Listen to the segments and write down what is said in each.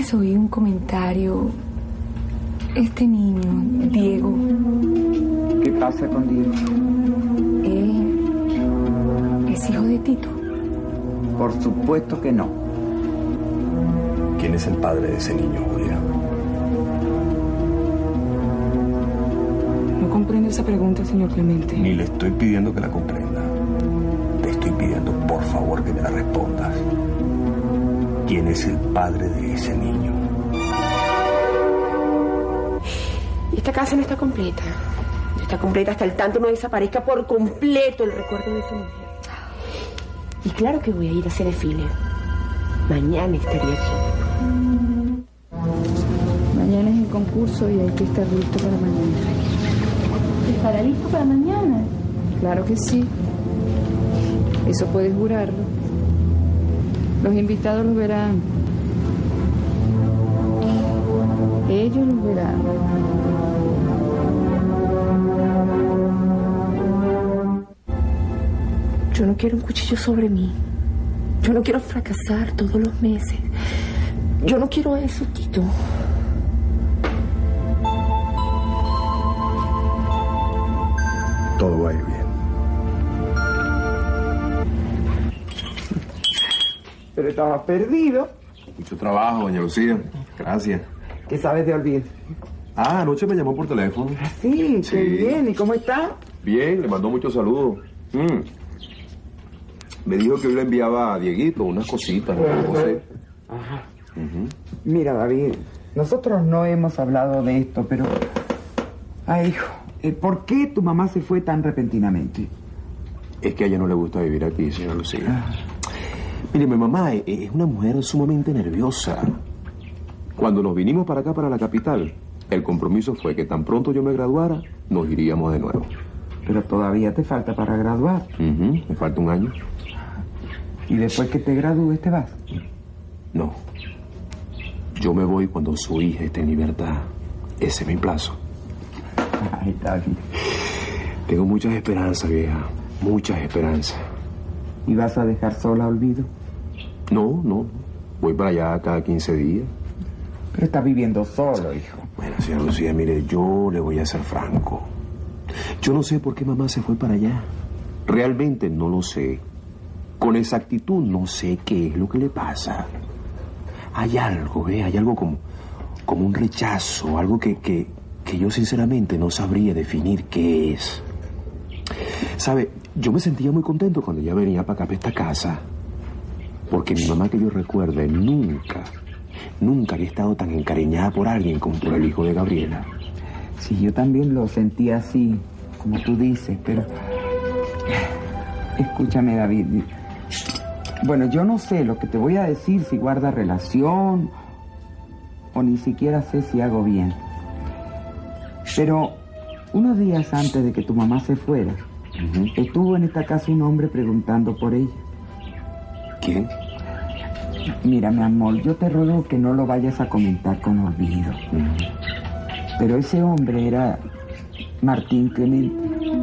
veces oí un comentario. Este niño, Diego. ¿Qué pasa con Diego? Él es hijo de Tito. Por supuesto que no. ¿Quién es el padre de ese niño, Julia? No comprendo esa pregunta, señor Clemente. Ni le estoy pidiendo que la comprenda. Te estoy pidiendo, por favor, que me la respondas. ¿Quién es el padre de ese niño? Y esta casa no está completa. No está completa hasta el tanto no desaparezca por completo el recuerdo de esa mujer. Y claro que voy a ir a ese desfile. Mañana estaría aquí. Mañana es el concurso y hay que estar listo para mañana. ¿Estará listo para mañana? Claro que sí. Eso puedes jurarlo. Los invitados los verán. Ellos los verán. Yo no quiero un cuchillo sobre mí. Yo no quiero fracasar todos los meses. Yo no quiero eso, Tito. Todo va a ir bien. Pero estabas perdido. Mucho trabajo, doña Lucía. Gracias. ¿Qué sabes de Olvido? Anoche me llamó por teléfono. Sí, Sí. qué bien. ¿Y cómo está? Bien, le mandó muchos saludos. Me dijo que hoy le enviaba a Dieguito unas cositas. No sé. Ajá. Mira, David, nosotros no hemos hablado de esto, pero... Ay, hijo, ¿por qué tu mamá se fue tan repentinamente? Es que a ella no le gusta vivir aquí, señor Lucía. Mire, mi mamá es una mujer sumamente nerviosa. Cuando nos vinimos para acá, para la capital, el compromiso fue que tan pronto yo me graduara, nos iríamos de nuevo. Pero todavía te falta para graduar. Me falta un año. ¿Y después que te gradúes te vas? No. Yo me voy cuando su hija esté en libertad. Ese es mi plazo. Ay, David. Tengo muchas esperanzas, vieja. Muchas esperanzas. ¿Y vas a dejar sola a Olvido? No. Voy para allá cada 15 días. Pero estás viviendo solo, hijo. Bueno, señora Lucía, mire, yo le voy a ser franco. Yo no sé por qué mamá se fue para allá. Realmente no lo sé. Con exactitud no sé qué es lo que le pasa. Hay algo, hay algo como un rechazo, algo que yo sinceramente no sabría definir qué es. ¿Sabe? Yo me sentía muy contento cuando ella venía para acá, para esta casa. Porque mi mamá, que yo recuerde, nunca había estado tan encariñada por alguien como por el hijo de Gabriela. Sí, yo también lo sentía así, como tú dices, pero... Escúchame, David. Bueno, yo no sé lo que te voy a decir, si guarda relación o ni siquiera sé si hago bien. Pero unos días antes de que tu mamá se fuera, estuvo en esta casa un hombre preguntando por ella. ¿Quién? Mira, mi amor, yo te ruego que no lo vayas a comentar con Olvido. Pero ese hombre era Martín Clemente.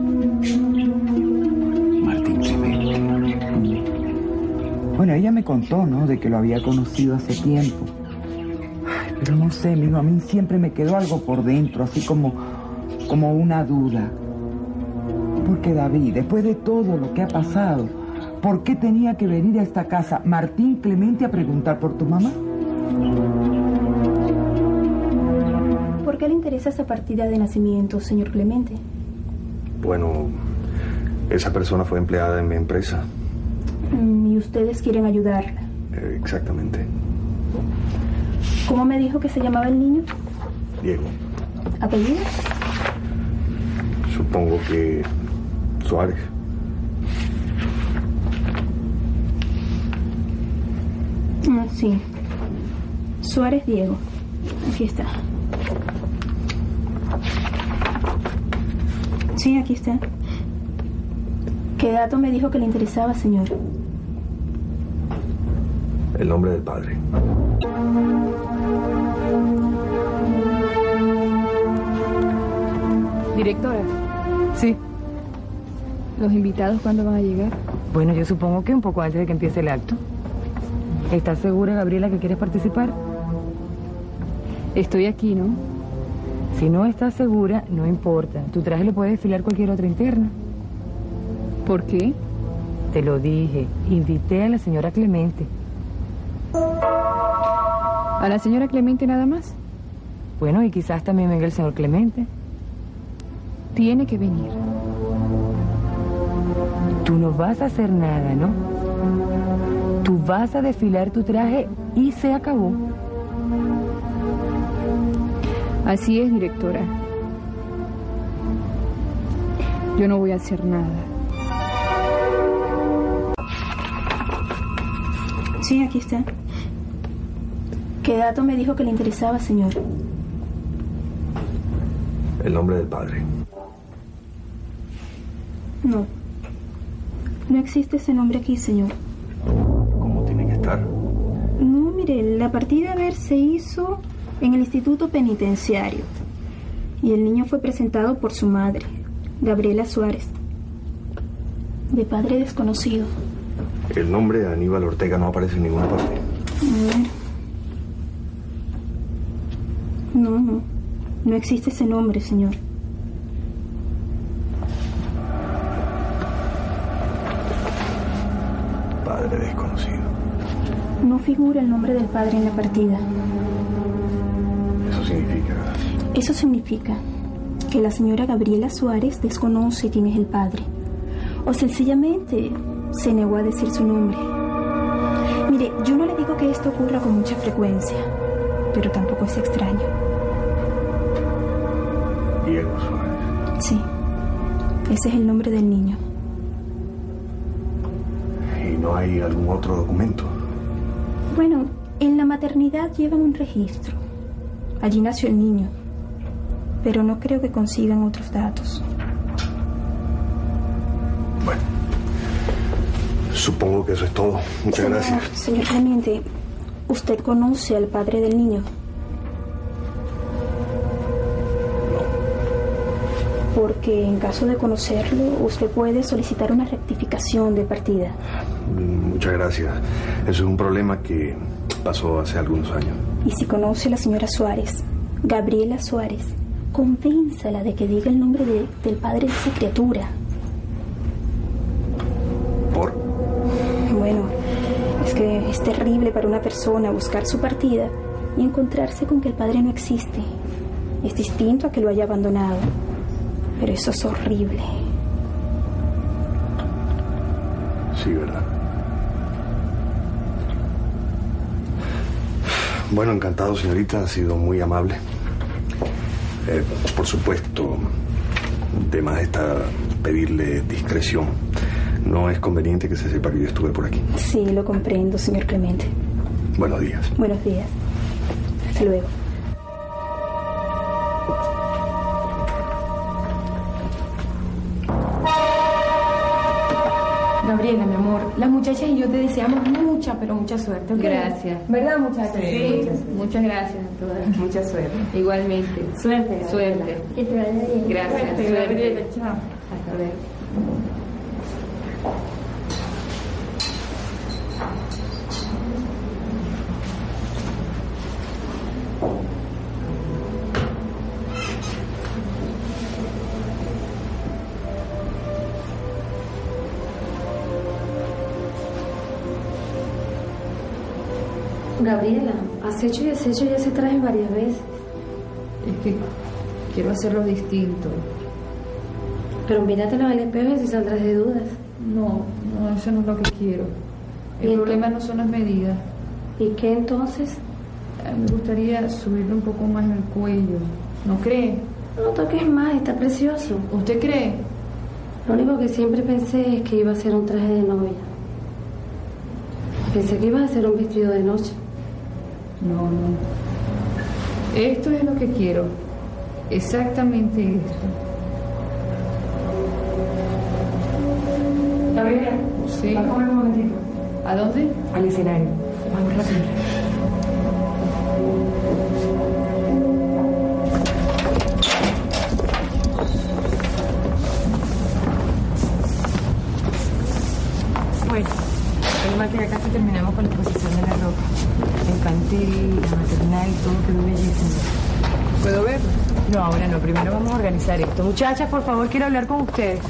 Martín Clemente. Bueno, ella me contó, ¿no?, de que lo había conocido hace tiempo. Ay, pero no sé, mijo, a mí siempre me quedó algo por dentro, así como una duda. Porque, David, después de todo lo que ha pasado, ¿por qué tenía que venir a esta casa Martín Clemente a preguntar por tu mamá? ¿Por qué le interesa esa partida de nacimiento, señor Clemente? Bueno, esa persona fue empleada en mi empresa. ¿Y ustedes quieren ayudarla? Exactamente. ¿Cómo me dijo que se llamaba el niño? Diego. ¿Apellido? Supongo que Suárez. Sí. Suárez Diego. Aquí está. Sí, aquí está. ¿Qué dato me dijo que le interesaba, señor? El nombre del padre. Directora. Sí. ¿Los invitados cuándo van a llegar? Bueno, yo supongo que un poco antes de que empiece el acto. ¿Estás segura, Gabriela, que quieres participar? Estoy aquí, ¿no? Si no estás segura, no importa. Tu traje lo puede desfilar cualquier otra interna. ¿Por qué? Te lo dije. Invité a la señora Clemente. ¿A la señora Clemente nada más? Bueno, y quizás también venga el señor Clemente. Tiene que venir. Tú no vas a hacer nada, ¿no? Tú vas a desfilar tu traje y se acabó. Así es, directora. Yo no voy a hacer nada. Sí, aquí está. ¿Qué dato me dijo que le interesaba, señor? El nombre del padre. No. No existe ese nombre aquí, señor. ¿Cómo tiene que estar? No, mire, la partida a ver se hizo en el instituto penitenciario. Y el niño fue presentado por su madre, Gabriela Suárez. De padre desconocido. El nombre de Aníbal Ortega no aparece en ninguna parte. No. No existe ese nombre, señor. Padre desconocido. No figura el nombre del padre en la partida. Eso significa... Eso significa que la señora Gabriela Suárez desconoce quién es el padre. O sencillamente se negó a decir su nombre. Mire, yo no le digo que esto ocurra con mucha frecuencia, pero tampoco es extraño. Diego Suárez. Sí, ese es el nombre del niño. ¿Y no hay algún otro documento? Bueno, en la maternidad llevan un registro. Allí nació el niño, pero no creo que consigan otros datos. Bueno, supongo que eso es todo. Muchas gracias. Señor Clemente, ¿usted conoce al padre del niño? Porque en caso de conocerlo, usted puede solicitar una rectificación de partida. Muchas gracias. Eso es un problema que pasó hace algunos años. Y si conoce a la señora Suárez, Gabriela Suárez, convénzala de que diga el nombre del padre de esa criatura. ¿Por? Bueno, es que es terrible para una persona buscar su partida y encontrarse con que el padre no existe. Es distinto a que lo haya abandonado. Pero eso es horrible. Sí, ¿verdad? Bueno, encantado, señorita. Ha sido muy amable. Por supuesto, de más está pedirle discreción. No es conveniente que se sepa que yo estuve por aquí. Sí, lo comprendo, señor Clemente. Buenos días. Buenos días. Hasta luego. Gabriela, mi amor, las muchachas y yo te deseamos mucha, pero mucha suerte, ¿ok? Gracias. ¿Verdad, muchachas? Sí. Muchas gracias a todas. Mucha suerte. Igualmente. Suerte. Suerte. Que te vaya bien. Gracias. Suerte, Gabriela, chao. Hasta luego. Gabriela, has hecho y deshecho ya ese traje varias veces. Es que quiero hacerlo distinto. Pero míratelo al espejo y si saldrás de dudas. No, eso no es lo que quiero. ¿Y El problema no son las medidas. ¿Y qué entonces? Me gustaría subirle un poco más el cuello. ¿No cree? No toques más, está precioso. ¿Usted cree? Lo único que siempre pensé es que iba a ser un traje de novia. Pensé que iba a ser un vestido de noche. No. Esto es lo que quiero. Exactamente esto. Gabriela, Sí. va a comer un momentito. ¿A dónde? Al escenario. Vamos rápido. Bueno, es mal que ya casi terminamos con la exposición de la ropa. Me encanté clínica maternal, todo quedó bellísimo. ¿Puedo ver? No, ahora no, primero vamos a organizar esto. Muchachas, por favor, quiero hablar con ustedes.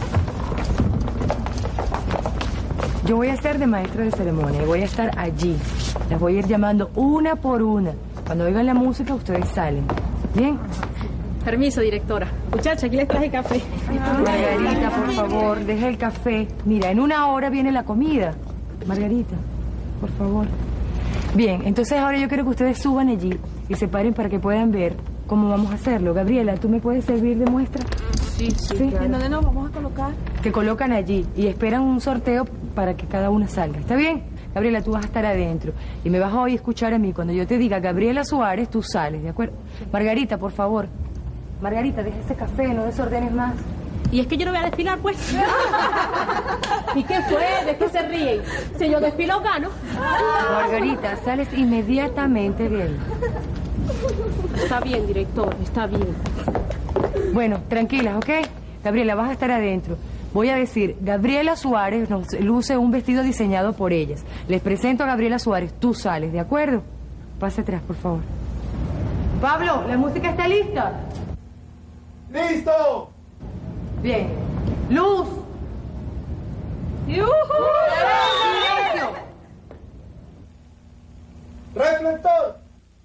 Yo voy a ser de maestra de ceremonia y voy a estar allí. Las voy a ir llamando una por una. Cuando oigan la música, ustedes salen. ¿Bien? Permiso, directora. Muchacha, aquí les traje café. Margarita, por favor, deja el café. Mira, en 1 hora viene la comida. Margarita, por favor. Bien, entonces ahora yo quiero que ustedes suban allí y se paren para que puedan ver cómo vamos a hacerlo. Gabriela, ¿tú me puedes servir de muestra? Sí. Claro. ¿En dónde nos vamos a colocar? Te colocan allí y esperan un sorteo para que cada una salga. ¿Está bien? Gabriela, tú vas a estar adentro y me vas a oír escuchar a mí. Cuando yo te diga Gabriela Suárez, tú sales, ¿de acuerdo? Margarita, por favor. Margarita, deja ese café, no desordenes más. Y es que yo no voy a desfilar, pues. ¿Y qué fue? ¿De qué se ríen? Si yo desfilo, gano. Margarita, sales inmediatamente de ahí. Está bien, director, está bien. Bueno, tranquilas, ¿ok? Gabriela, vas a estar adentro. Voy a decir, Gabriela Suárez nos luce un vestido diseñado por ellas. Les presento a Gabriela Suárez, tú sales, ¿de acuerdo? Pase atrás, por favor. Pablo, ¿la música está lista? ¡Listo! Bien. ¡Luz! ¡Silencio! ¡Reflector!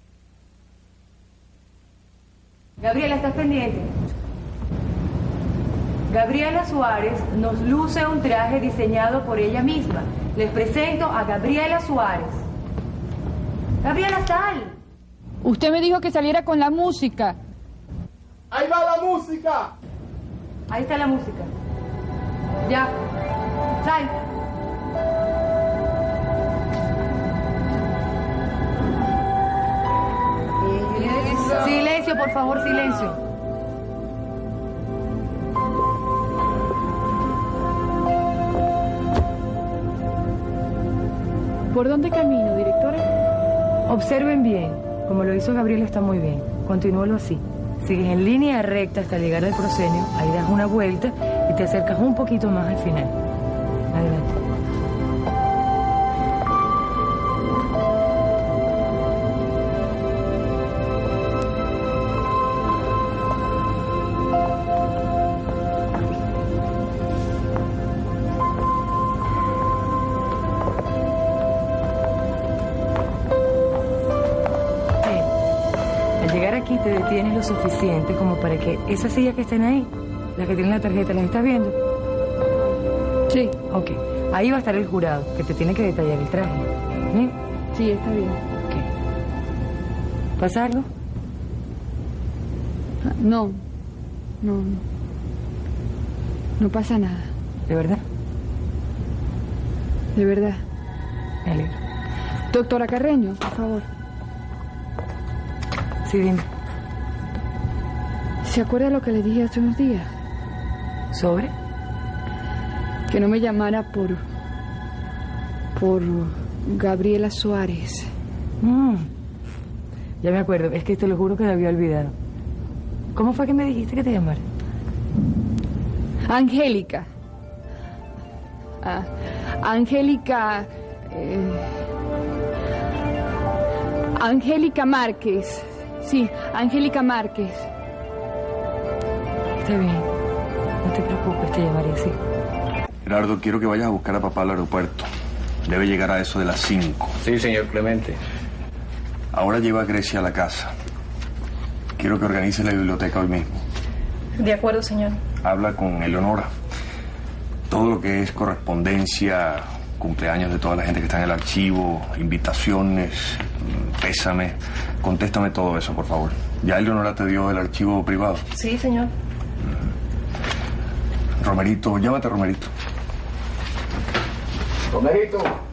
Gabriela, ¿estás pendiente? Gabriela Suárez nos luce un traje diseñado por ella misma. Les presento a Gabriela Suárez. Gabriela, sal. Usted me dijo que saliera con la música. ¡Ahí va la música! Ahí está la música. Ya. Sal. Silencio, por favor, silencio. ¿Por dónde camino, directora? Observen bien. Como lo hizo Gabriela, está muy bien. Continúalo así. Sigues en línea recta hasta llegar al proscenio, ahí das una vuelta y te acercas un poquito más al final. Adelante. Aquí te detienes lo suficiente como para que esas sillas que estén ahí, las que tienen la tarjeta, ¿las estás viendo? Sí. Ok. Ahí va a estar el jurado, que te tiene que detallar el traje. ¿Bien? Sí, está bien. Ok. ¿Pasa algo? No. No pasa nada. ¿De verdad? De verdad. Me alegro. Doctora Carreño, por favor. Sí, dime. ¿Se acuerda lo que le dije hace unos días? ¿Sobre? Que no me llamara por Gabriela Suárez. Ya me acuerdo, es que te lo juro que lo había olvidado. ¿Cómo fue que me dijiste que te llamara? Angélica. Angélica... Angélica Márquez. Sí, Angélica Márquez. Está bien. No te preocupes, te llamaré así. Gerardo, quiero que vayas a buscar a papá al aeropuerto. Debe llegar a eso de las 5. Sí, señor Clemente. Ahora lleva a Grecia a la casa. Quiero que organice la biblioteca hoy mismo. De acuerdo, señor. Habla con Eleonora. Todo lo que es correspondencia, cumpleaños de toda la gente que está en el archivo, invitaciones, pésame. Contéstame todo eso, por favor. ¿Ya Eleonora te dio el archivo privado? Sí, señor. Romerito, llámate a Romerito. Romerito.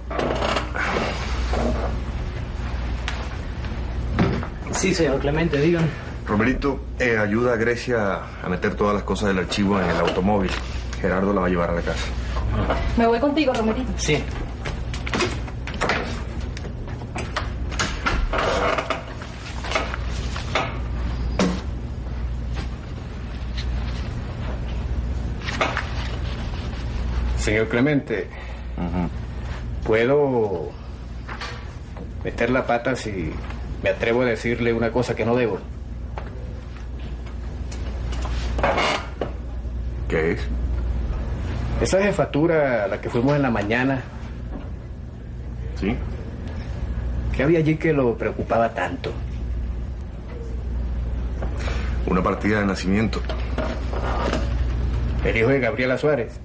Sí, señor Clemente, dígame. Romerito, ayuda a Grecia a meter todas las cosas del archivo en el automóvil. Gerardo la va a llevar a la casa. Me voy contigo, Romerito. Sí. Señor Clemente, ¿puedo meter la pata si me atrevo a decirle una cosa que no debo. ¿Qué es? Esa jefatura a la que fuimos en la mañana, ¿Sí? ¿qué había allí que lo preocupaba tanto? Una partida de nacimiento. El hijo de Gabriela Suárez.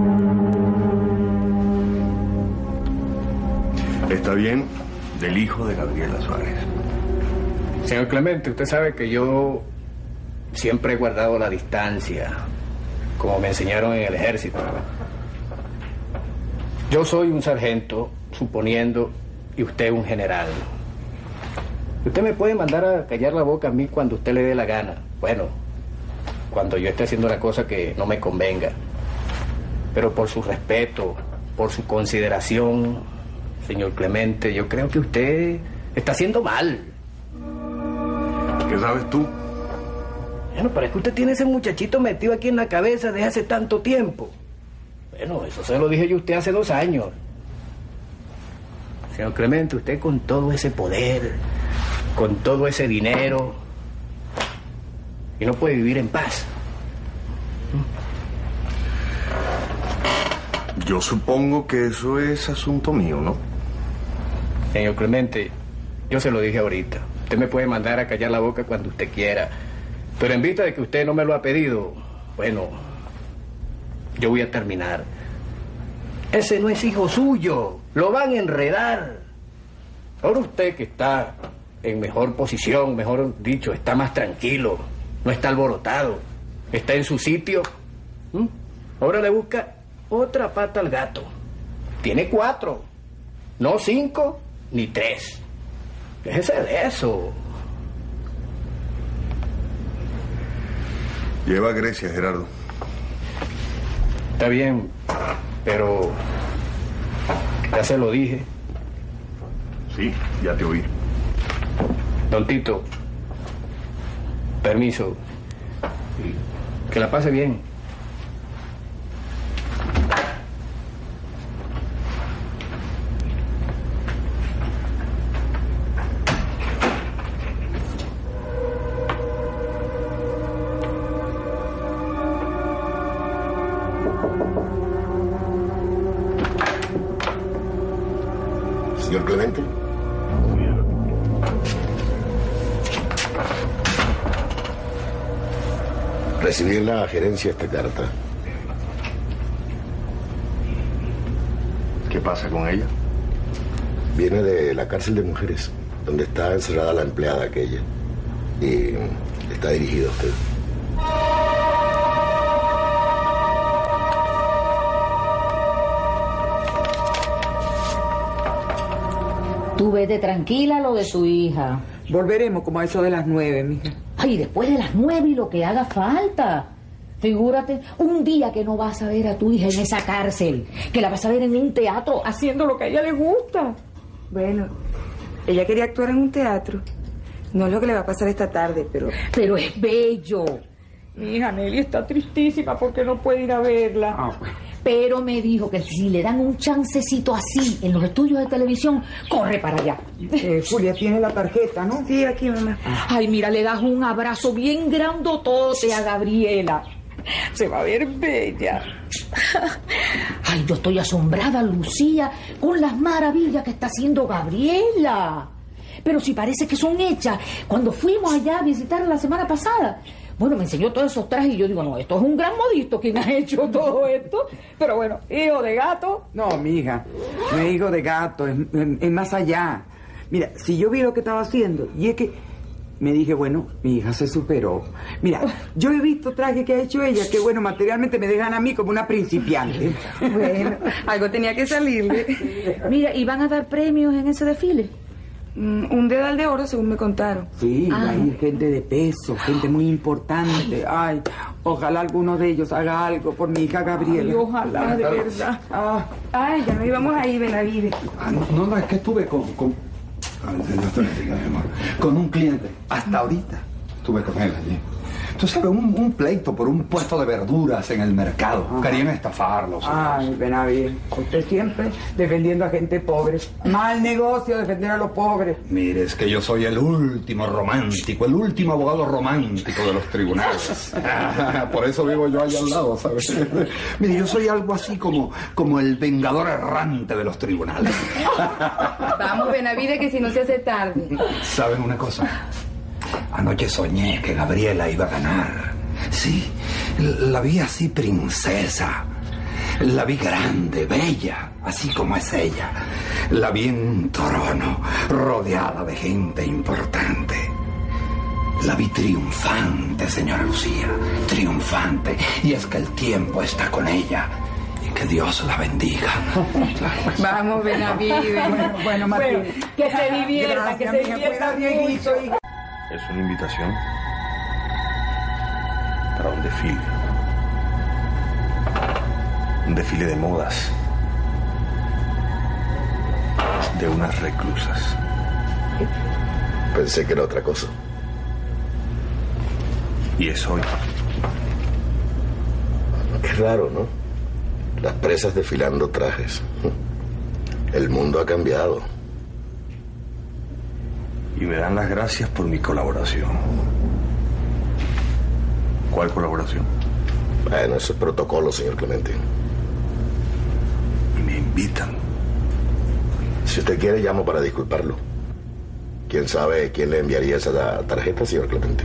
Está bien, del hijo de Gabriela Suárez. Señor Clemente, usted sabe que yo siempre he guardado la distancia, como me enseñaron en el ejército. Yo soy un sargento, suponiendo, y usted un general. Usted me puede mandar a callar la boca a mí cuando usted le dé la gana. Bueno, cuando yo esté haciendo una cosa que no me convenga. Pero por su respeto, por su consideración, señor Clemente, yo creo que usted está haciendo mal. ¿Qué sabes tú? Bueno, pero es que usted tiene ese muchachito metido aquí en la cabeza desde hace tanto tiempo. Bueno, eso se lo dije yo a usted hace 2 años. Señor Clemente, usted con todo ese poder, con todo ese dinero, y no puede vivir en paz. Yo supongo que eso es asunto mío, ¿no? Señor Clemente, yo se lo dije ahorita. Usted me puede mandar a callar la boca cuando usted quiera. Pero en vista de que usted no me lo ha pedido, bueno, yo voy a terminar. Ese no es hijo suyo. Lo van a enredar. Ahora usted que está en mejor posición, mejor dicho, está más tranquilo, no está alborotado, está en su sitio. Ahora le busca otra pata al gato. Tiene 4, no 5 ni 3. Déjese de eso. Lleva a Grecia, Gerardo. Está bien, pero ya se lo dije. Sí, ya te oí. Don Tito, permiso. Que la pase bien. Señor Clemente. Recibí en la gerencia esta carta. ¿Qué pasa con ella? Viene de la cárcel de mujeres, donde está encerrada la empleada aquella. Y está dirigida a usted. Tú vete tranquila a lo de su hija. Volveremos como a eso de las 9, mija. Ay, después de las 9 y lo que haga falta. Figúrate, un día que no vas a ver a tu hija en esa cárcel, que la vas a ver en un teatro haciendo lo que a ella le gusta. Bueno, ella quería actuar en un teatro. No es lo que le va a pasar esta tarde, pero... Pero es bello. Mi hija Nelly está tristísima porque no puede ir a verla. Pero me dijo que si le dan un chancecito así en los estudios de televisión, corre para allá. Julia tiene la tarjeta, ¿no? Sí, aquí, mamá. Ay, mira, le das un abrazo bien grandotote a Gabriela. Se va a ver bella. Ay, yo estoy asombrada, Lucía, con las maravillas que está haciendo Gabriela. Pero si parece que son hechas. Cuando fuimos allá a visitar la semana pasada, bueno, me enseñó todos esos trajes y yo digo, no, esto es un gran modisto quien ha hecho todo esto. Pero bueno, hijo de gato. No, mija, no es hijo de gato, es más allá. Mira, si yo vi lo que estaba haciendo, y es que me dije, bueno, mi hija se superó. Mira, yo he visto trajes que ha hecho ella, que bueno, materialmente me dejan a mí como una principiante. Bueno, algo tenía que salirle. Mira, ¿y van a dar premios en ese desfile? Un dedal de oro, según me contaron. Sí, hay gente de peso, gente muy importante. Ay, ojalá alguno de ellos haga algo por mi hija Gabriela. Ay, ojalá, de verdad. Ay, ya nos íbamos a ir, Benavides. No, es que estuve con un cliente. Hasta ahorita estuve con él allí. Tú sabes, un pleito por un puesto de verduras en el mercado. Querían estafarlos. Ay, Benavides, usted siempre defendiendo a gente pobre. Mal negocio defender a los pobres. Mire, es que yo soy el último romántico, el último abogado romántico de los tribunales. Por eso vivo yo allá al lado, ¿sabes? Mire, yo soy algo así como el vengador errante de los tribunales. Vamos, Benavides, que si no se hace tarde. ¿Saben una cosa? Anoche soñé que Gabriela iba a ganar. Sí, la vi así princesa. La vi grande, bella, así como es ella. La vi en un trono, rodeada de gente importante. La vi triunfante, señora Lucía, triunfante. Y es que el tiempo está con ella. Y que Dios la bendiga. Vamos, Benavides. Bueno, Martín. Que se divierta, que se divierta mucho. Es una invitación para un desfile. Un desfile de modas. De unas reclusas. Pensé que era otra cosa. Y es hoy. Qué raro, ¿no? Las presas desfilando trajes. El mundo ha cambiado. Y me dan las gracias por mi colaboración. ¿Cuál colaboración? Bueno, eso es protocolo, señor Clemente. Y me invitan. Si usted quiere, llamo para disculparlo. ¿Quién sabe quién le enviaría esa tarjeta, señor Clemente?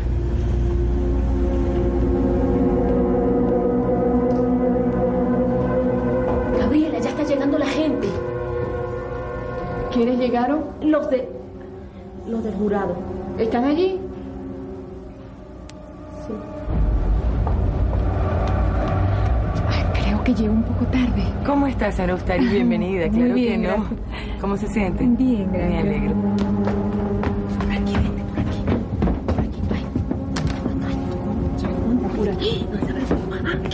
Gabriela, ya está llegando la gente. ¿Quiénes llegaron? Los del jurado. ¿Están allí? Sí. Ay, creo que llego un poco tarde. ¿Cómo estás, Ana Ustari? Bienvenida, Muy claro bien, que no. gracias. ¿Cómo se siente? Bien, gracias. Me alegro. Por aquí, vente, por aquí. Por aquí, ay. Por aquí. No, esa es mi mamá.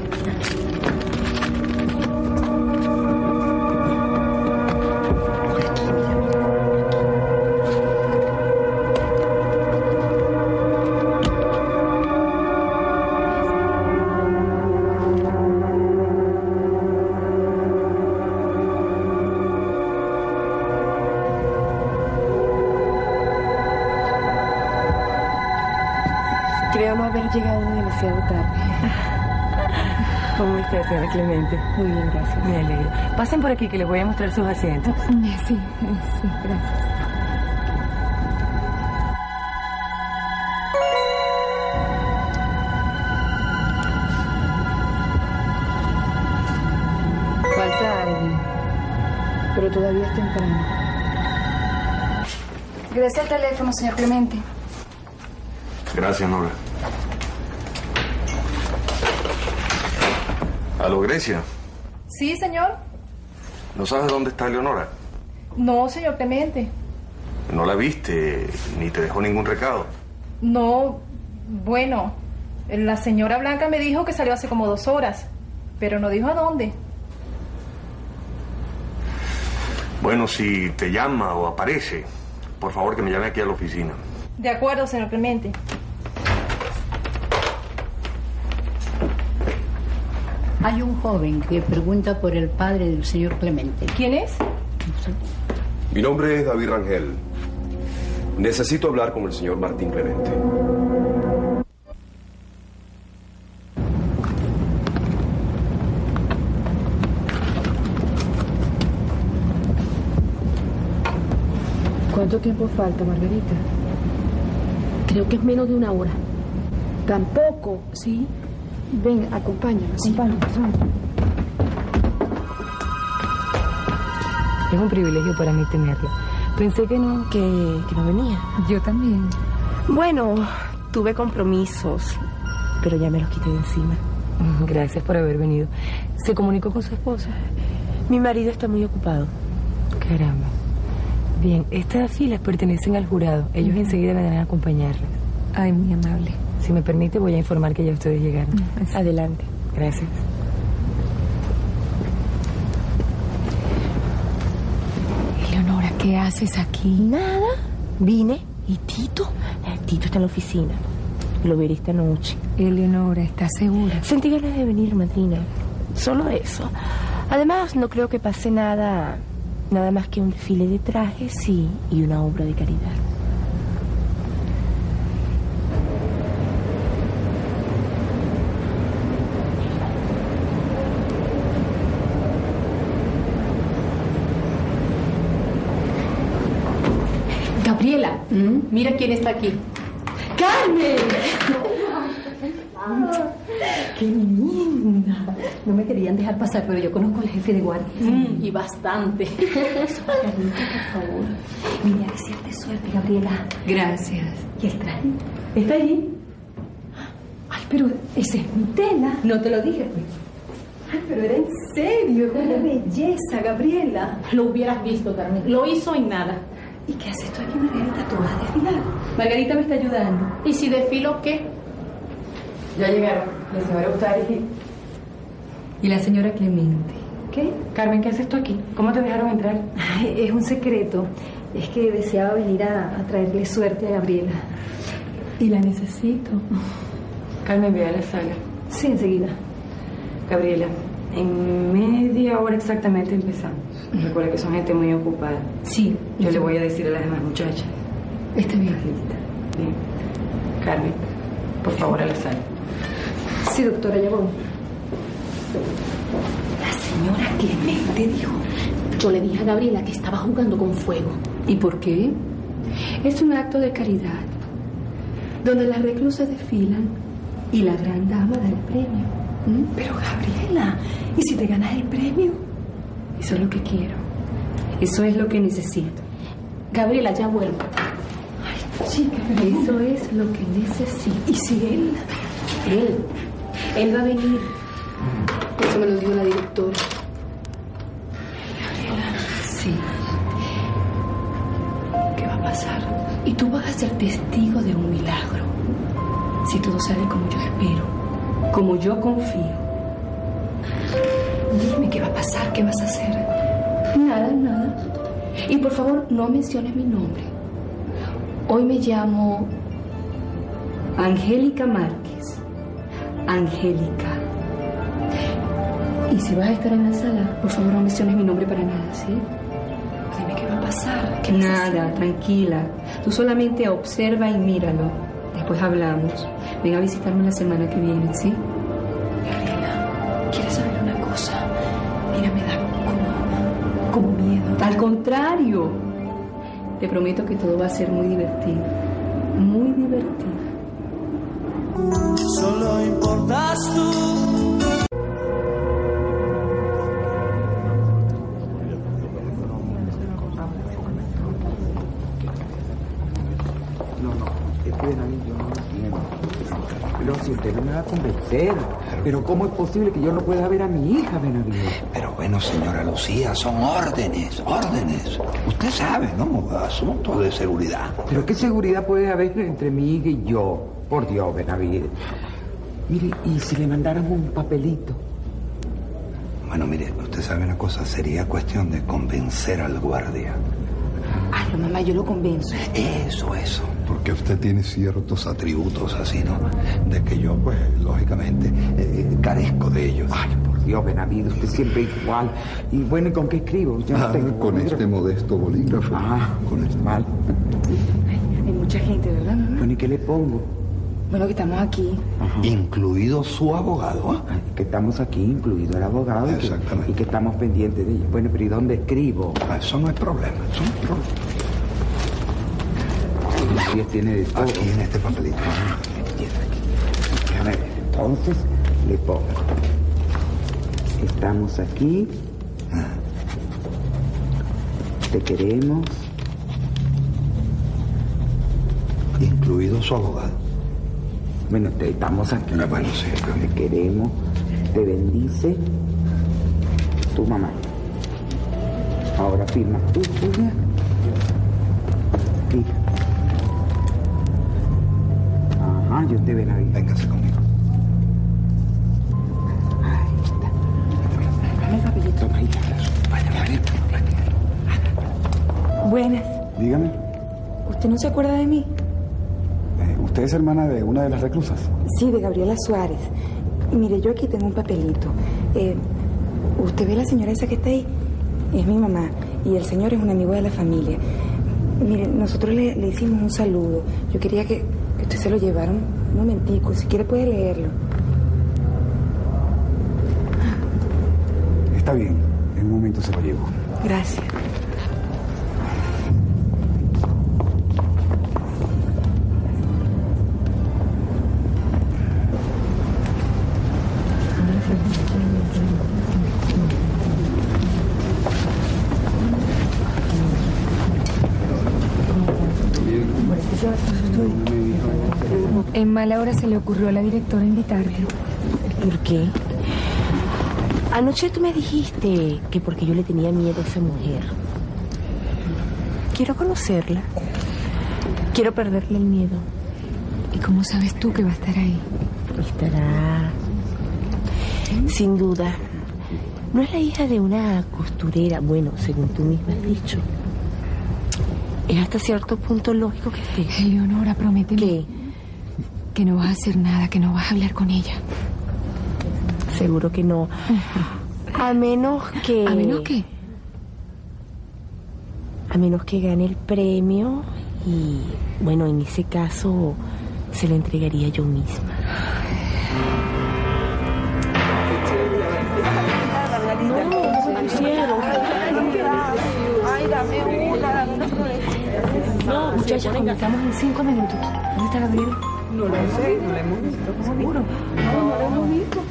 Creo no haber llegado demasiado tarde. ¿Cómo está, señora Clemente? Muy bien, gracias. Me alegro. Pasen por aquí que les voy a mostrar sus asientos. Sí, gracias. Falta alguien, pero todavía es temprano. Gracias al teléfono, señor Clemente. Gracias, Nora. ¿Aló, Grecia? Sí, señor. ¿No sabes dónde está Leonora? No, señor Clemente. ¿No la viste ni te dejó ningún recado? No, bueno, la señora Blanca me dijo que salió hace como 2 horas, pero no dijo a dónde. Bueno, si te llama o aparece, por favor que me llame aquí a la oficina. De acuerdo, señor Clemente. Hay un joven que pregunta por el padre del señor Clemente. ¿Quién es? Mi nombre es David Rangel. Necesito hablar con el señor Martín Clemente. ¿Cuánto tiempo falta, Margarita? Creo que es menos de 1 hora. ¿Tampoco? Sí. Ven, acompáñanos. Es un privilegio para mí tenerlo. Pensé que no venía. Yo también. Bueno, tuve compromisos, pero ya me los quité de encima. Gracias por haber venido. ¿Se comunicó con su esposo? Mi marido está muy ocupado. Caramba. Bien, estas filas pertenecen al jurado. Ellos enseguida vendrán a acompañarles. Ay, muy amable. Si me permite, voy a informar que ya ustedes llegaron. Adelante. Gracias. Eleonora, ¿qué haces aquí? Nada. Vine. ¿Y Tito? Tito está en la oficina. Lo veré esta noche. Eleonora, ¿estás segura? Sentí ganas de venir, Martina. Solo eso. Además, no creo que pase nada más que un desfile de trajes y una obra de caridad. Gabriela, mira quién está aquí. ¡Carmen! ¡Qué linda! No me querían dejar pasar, pero yo conozco al jefe de guardia. Y bastante. Eso, Margarita, por favor. Mira, desearte suerte, Gabriela. Gracias. ¿Y el traje? ¿Está allí? Ay, pero esa es mi tela. No te lo dije, pues. Ay, pero era en serio. ¡Qué belleza, Gabriela! Lo hubieras visto, Carmen. Lo hizo en nada. ¿Y qué haces tú aquí, Margarita? ¿Tú vas a desfilar? Margarita me está ayudando. ¿Y si desfilo qué? Ya llegaron la señora Ustari y la señora Clemente. ¿Qué? Carmen, ¿qué haces tú aquí? ¿Cómo te dejaron entrar? Ay, es un secreto. Es que deseaba venir a traerle suerte a Gabriela. Y la necesito. Carmen, ve a la sala. Sí, enseguida. Gabriela, en media hora exactamente empezamos. Recuerda que son gente muy ocupada. Sí. Yo le voy a decir a las demás muchachas. Está bien. Bien. Carmen, por favor, a la sala. Sí, doctora, ya voy. La señora Clemente dijo. Yo le dije a Gabriela que estaba jugando con fuego. ¿Y por qué? Es un acto de caridad, donde las reclusas desfilan y la gran dama da el premio. Pero Gabriela, ¿y si te ganas el premio? Eso es lo que quiero. Eso es lo que necesito. Gabriela, ya vuelvo. Ay, chica, pero eso es lo que necesito. ¿Y si él va a venir? Eso me lo dijo la directora. Gabriela, sí. ¿Qué va a pasar? Y tú vas a ser testigo de un milagro. Si todo sale como yo espero, como yo confío. Dime qué va a pasar, qué vas a hacer. Nada. Y por favor, no menciones mi nombre. Hoy me llamo Angélica Márquez. Angélica. Y si vas a estar en la sala, por favor, no menciones mi nombre para nada, ¿sí? Dime qué va a pasar. ¿Qué Nada, tranquila. Tú solamente observa y míralo. Después hablamos. Ven a visitarme la semana que viene, ¿sí? Gabriela, ¿quieres saber una cosa? Mira, me da como miedo. Al contrario. Te prometo que todo va a ser muy divertido. Muy divertido. Solo importas tú. Pero si usted no me va a convencer. Pero ¿cómo es posible que yo no pueda ver a mi hija, Benavides? Pero bueno, señora Lucía, son órdenes. Usted sabe, ¿no? Asuntos de seguridad. ¿Pero qué seguridad puede haber entre mi hija y yo? Por Dios, Benavides. Mire, ¿y si le mandáramos un papelito? Bueno, mire, usted sabe una cosa, sería cuestión de convencer al guardia. Ay, mamá, yo lo convenzo. Eso. Porque usted tiene ciertos atributos así, ¿no? De que yo, pues, lógicamente, carezco de ellos. Ay, por Dios, Benavides, usted siempre igual. Y bueno, ¿y con qué escribo? Yo no tengo con bolígrafo. Este modesto bolígrafo. Con este mal. Hay mucha gente, ¿verdad, mamá? Bueno, ¿y qué le pongo? Bueno, que estamos aquí. Ajá. Incluido su abogado, ¿eh? Que estamos aquí, incluido el abogado. Exactamente. Y que estamos pendientes de ella. Bueno, pero ¿y dónde escribo? Eso no es problema, Lucía tiene de todo. Aquí en este papelito. A ver, entonces le pongo. Estamos aquí. Te queremos. Incluido su abogado. Bueno, estamos aquí. Bueno, sí. Te queremos. Te bendice tu mamá. Ahora firma tú, Julia. Mira. Ajá, yo te ven ahí. Véngase conmigo. Ahí está. Dame el papelito. Toma ahí. Vaya. Buenas. Dígame. ¿Usted no se acuerda de mí? ¿Usted es hermana de una de las reclusas? Sí, de Gabriela Suárez. Mire, yo aquí tengo un papelito. ¿Usted ve a la señora esa que está ahí? Es mi mamá. Y el señor es un amigo de la familia. Mire, nosotros le hicimos un saludo. Yo quería que usted se lo llevara un momentico. Si quiere puede leerlo. Está bien. En un momento se lo llevo. Gracias. En mala hora se le ocurrió a la directora invitarte. ¿Por qué? Anoche tú me dijiste que porque yo le tenía miedo a esa mujer. Quiero conocerla. Quiero perderle el miedo. ¿Y cómo sabes tú que va a estar ahí? Estará. Sin duda. No es la hija de una costurera. Bueno, según tú misma has dicho. Es hasta cierto punto lógico que esté. Eleonora, prométeme. ¿Qué? Que no vas a hacer nada, que no vas a hablar con ella. Seguro que no. A menos que... ¿A menos qué? A menos que gane el premio y, bueno, en ese caso se lo entregaría yo misma. No, muchachos, comenzamos en 5 minutos. ¿Dónde está Gabriel? No lo sé, no lo hemos visto. ¿Seguro? No lo hemos visto.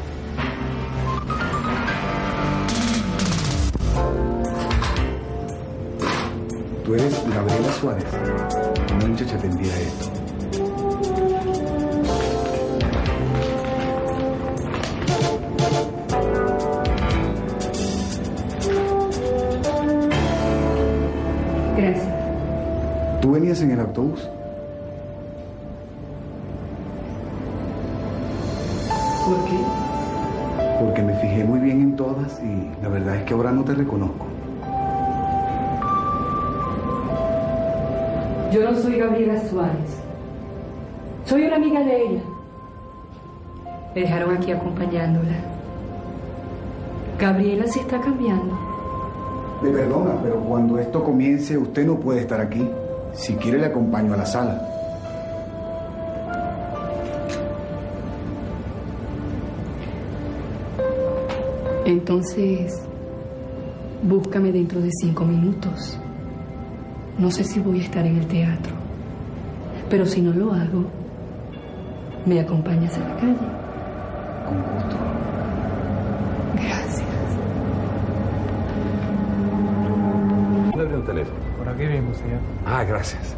Tú eres Gabriela Suárez. Una muchacha te envía esto. Gracias. ¿Tú venías en el autobús? ¿Por qué? Porque me fijé muy bien en todas y la verdad es que ahora no te reconozco. Yo no soy Gabriela Suárez. Soy una amiga de ella. Me dejaron aquí acompañándola. Gabriela se está cambiando. Me perdona, pero cuando esto comience usted no puede estar aquí. Si quiere le acompaño a la sala. Entonces, búscame dentro de 5 minutos. No sé si voy a estar en el teatro, pero si no lo hago, me acompañas a la calle. Con gusto. Gracias. ¿Dónde abrió el teléfono? Por aquí mismo, señor. Ah, gracias.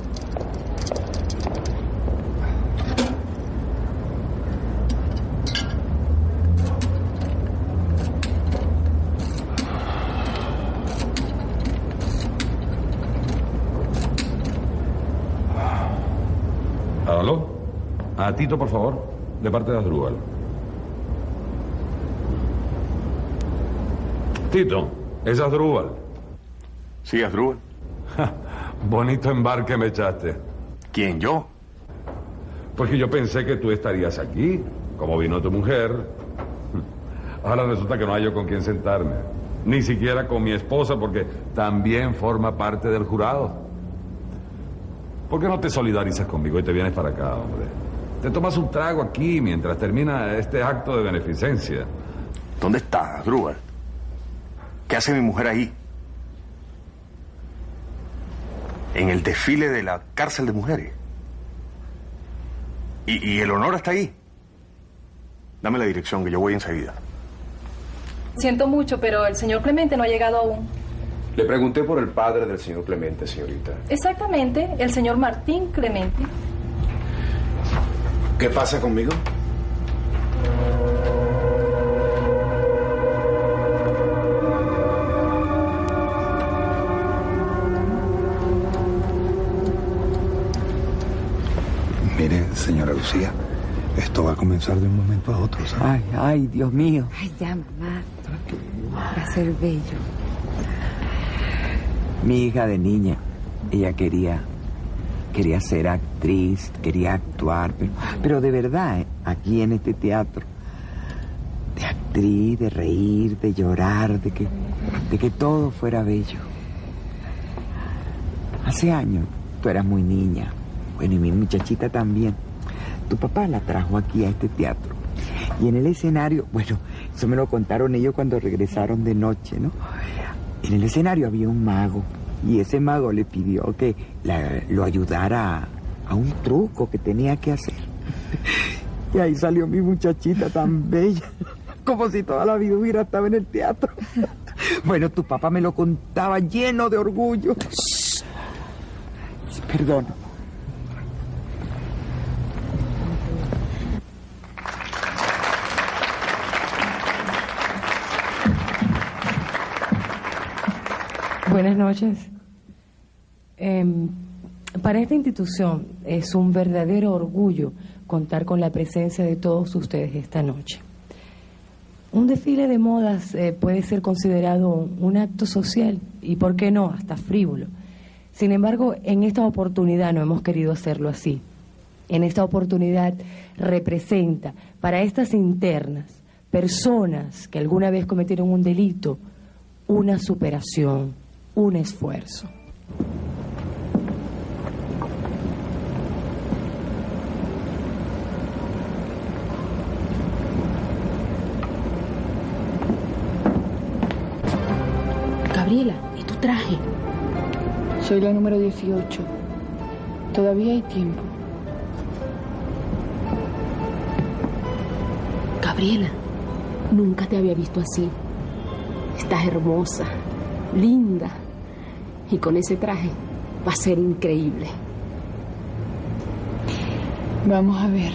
¿Aló? A Tito, por favor, de parte de Asdrúbal. Tito, es Asdrúbal. Sí, Asdrúbal. Bonito embarque me echaste. ¿Quién, yo? Pues que yo pensé que tú estarías aquí, como vino tu mujer. Ahora resulta que no hay yo con quién sentarme. Ni siquiera con mi esposa, porque también forma parte del jurado. ¿Por qué no te solidarizas conmigo y te vienes para acá, hombre? Te tomas un trago aquí mientras termina este acto de beneficencia. ¿Dónde está, Asdrúbal? ¿Qué hace mi mujer ahí? En el desfile de la cárcel de mujeres. ¿Y Eleonora está ahí? Dame la dirección, que yo voy enseguida. Siento mucho, pero el señor Clemente no ha llegado aún. Le pregunté por el padre del señor Clemente, señorita. Exactamente, el señor Martín Clemente. ¿Qué pasa conmigo? Mire, señora Lucía, esto va a comenzar de un momento a otro, ¿sabes? Ay, ay, Dios mío. Ay, ya, mamá. Va a ser bello. Mi hija de niña, ella quería quería ser actriz, quería actuar, pero de verdad, aquí en este teatro, de actriz, de reír, de llorar, de que todo fuera bello. Hace años, tú eras muy niña, bueno, y mi muchachita también. Tu papá la trajo aquí a este teatro. Y en el escenario, bueno, eso me lo contaron ellos cuando regresaron de noche, ¿no? En el escenario había un mago. Y ese mago le pidió que lo ayudara a un truco que tenía que hacer. Y ahí salió mi muchachita tan bella, como si toda la vida hubiera estado en el teatro. Bueno, tu papá me lo contaba lleno de orgullo. Shh. Perdón. Buenas noches. Para esta institución es un verdadero orgullo contar con la presencia de todos ustedes esta noche. Un desfile de modas puede ser considerado un acto social y, ¿por qué no?, hasta frívolo. Sin embargo, en esta oportunidad no hemos querido hacerlo así. En esta oportunidad representa para estas internas, personas que alguna vez cometieron un delito, una superación, un esfuerzo. Gabriela, ¿y tu traje? Soy la número 18. Todavía hay tiempo. Gabriela, nunca te había visto así. Estás hermosa, linda. Y con ese traje va a ser increíble. Vamos a ver.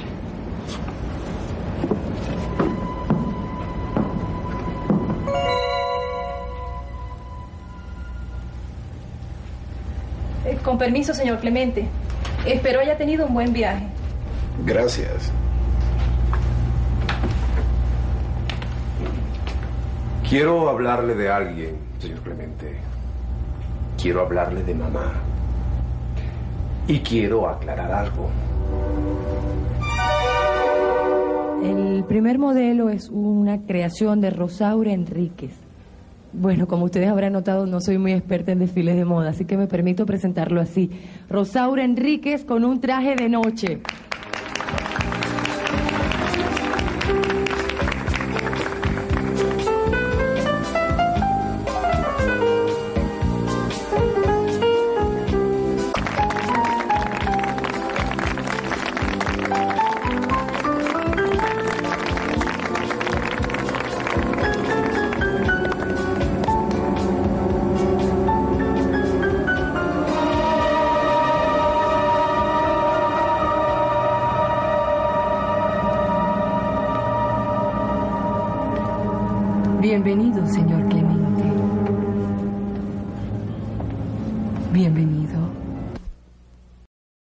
Con permiso, señor Clemente. Espero haya tenido un buen viaje. Gracias. Quiero hablarle de alguien, señor Clemente. Quiero hablarle de mamá. Y quiero aclarar algo. El primer modelo es una creación de Rosaura Enríquez. Bueno, como ustedes habrán notado, no soy muy experta en desfiles de moda, así que me permito presentarlo así. Rosaura Enríquez con un traje de noche. Bienvenido, señor Clemente. Bienvenido.